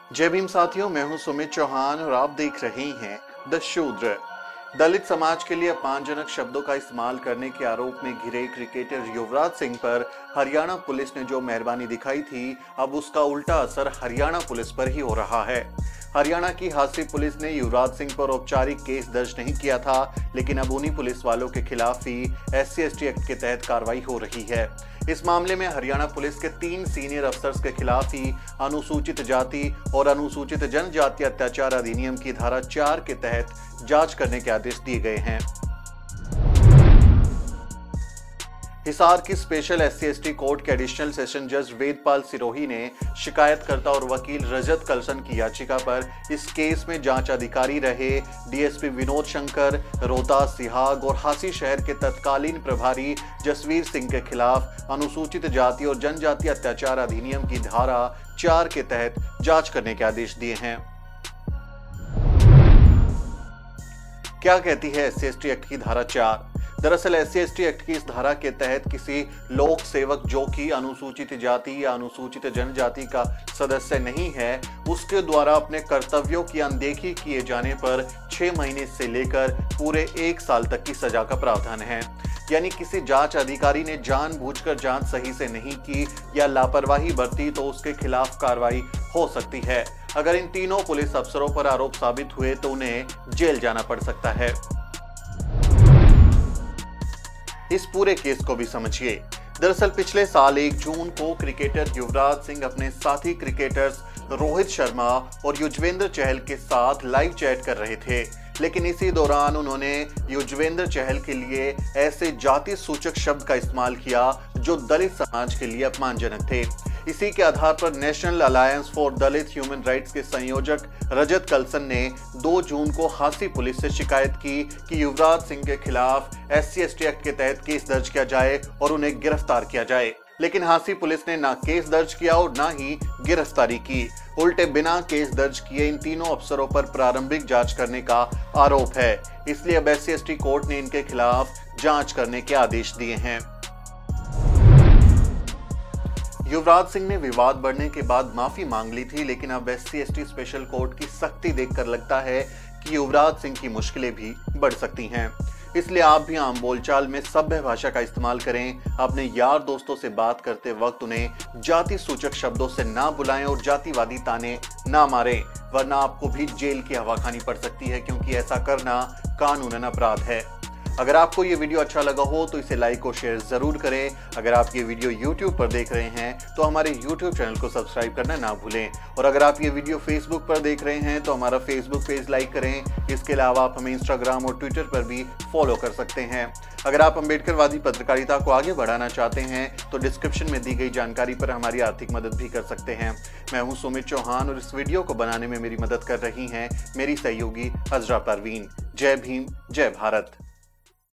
जय भीम साथियों, मैं हूं सुमित चौहान और आप देख रहे हैं द शूद्र। दलित समाज के लिए अपमानजनक शब्दों का इस्तेमाल करने के आरोप में घिरे क्रिकेटर युवराज सिंह पर हरियाणा पुलिस ने जो मेहरबानी दिखाई थी, अब उसका उल्टा असर हरियाणा पुलिस पर ही हो रहा है। हरियाणा की हासी पुलिस ने युवराज सिंह पर औपचारिक केस दर्ज नहीं किया था, लेकिन अब उन्हीं पुलिस वालों के खिलाफ ही SC/ST एक्ट के तहत कार्रवाई हो रही है। इस मामले में हरियाणा पुलिस के 3 सीनियर अफसर्स के खिलाफ ही अनुसूचित जाति और अनुसूचित जनजाति अत्याचार अधिनियम की धारा 4 के तहत जांच करने के आदेश दिए गए हैं। हिसार की स्पेशल SC/ST कोर्ट के एडिशनल सेशन जज वेदपाल सिरोही ने शिकायतकर्ता और वकील रजत कलसन की याचिका पर इस केस में जांच अधिकारी रहे DSP विनोद शंकर, रोहतास सिहाग और हासी शहर के तत्कालीन प्रभारी जसवीर सिंह के खिलाफ अनुसूचित जाति और जनजाति अत्याचार अधिनियम की धारा 4 के तहत जांच करने के आदेश दिए हैं। क्या कहती है SC/ST एक्ट की धारा 4? दरअसल SC/ST एक्ट की इस धारा के तहत किसी लोक सेवक जो कि अनुसूचित जाति या अनुसूचित जनजाति का सदस्य नहीं है, उसके द्वारा अपने कर्तव्यों की अनदेखी किए जाने पर 6 महीने से लेकर पूरे 1 साल तक की सजा का प्रावधान है। यानी किसी जांच अधिकारी ने जानबूझकर जांच सही से नहीं की या लापरवाही बरती तो उसके खिलाफ कार्रवाई हो सकती है। अगर इन तीनों पुलिस अफसरों पर आरोप साबित हुए तो उन्हें जेल जाना पड़ सकता है। इस पूरे केस को भी समझिए। दरअसल पिछले साल 1 जून को क्रिकेटर युवराज सिंह अपने साथी क्रिकेटर्स रोहित शर्मा और युजवेंद्र चहल के साथ लाइव चैट कर रहे थे, लेकिन इसी दौरान उन्होंने युजवेंद्र चहल के लिए ऐसे जाति सूचक शब्द का इस्तेमाल किया जो दलित समाज के लिए अपमानजनक थे। इसी के आधार पर national alliance for Dalit human rights के संयोजक रजत कलसन ने 2 जून को हासी पुलिस से शिकायत की कि युवराज सिंह के खिलाफ SC/ST एक्ट के तहत केस दर्ज किया जाए और उन्हें गिरफ्तार किया जाए। लेकिन हासी पुलिस ने ना केस दर्ज किया और ना ही गिरफ्तारी की। उल्टे बिना केस दर्ज किए इन तीनों अफसरों पर प्रारंभिक जांच करने का आरोप है। इसलिए अब SC/ST कोर्ट ने इनके खिलाफ जांच करने के आदेश दिए हैं। युवराज सिंह ने विवाद बढ़ने के बाद माफी मांग ली थी, लेकिन अब SC/ST स्पेशल कोर्ट की सख्ती देखकर लगता है कि युवराज सिंह की मुश्किलें भी बढ़ सकती हैं। इसलिए आप भी आम बोलचाल में सभ्य भाषा का इस्तेमाल करें। अपने यार दोस्तों से बात करते वक्त उन्हें जाति सूचक शब्दों से ना बुलाएं और जातिवादी ताने ना मारें, वरना आपको भी जेल की हवा खानी पड़ सकती है, क्योंकि ऐसा करना कानूनन अपराध है। अगर आपको ये वीडियो अच्छा लगा हो तो इसे लाइक और शेयर जरूर करें। अगर आप ये वीडियो YouTube पर देख रहे हैं तो हमारे YouTube चैनल को सब्सक्राइब करना ना भूलें, और अगर आप ये वीडियो Facebook पर देख रहे हैं तो हमारा Facebook पेज लाइक करें। इसके अलावा आप हमें Instagram और Twitter पर भी फॉलो कर सकते हैं। अगर आप अम्बेडकरवादी पत्रकारिता को आगे बढ़ाना चाहते हैं तो डिस्क्रिप्शन में दी गई जानकारी पर हमारी आर्थिक मदद भी कर सकते हैं। मैं हूं सुमित चौहान और इस वीडियो को बनाने में मेरी मदद कर रही हैं मेरी सहयोगी अजरा परवीन। जय भीम, जय भारत।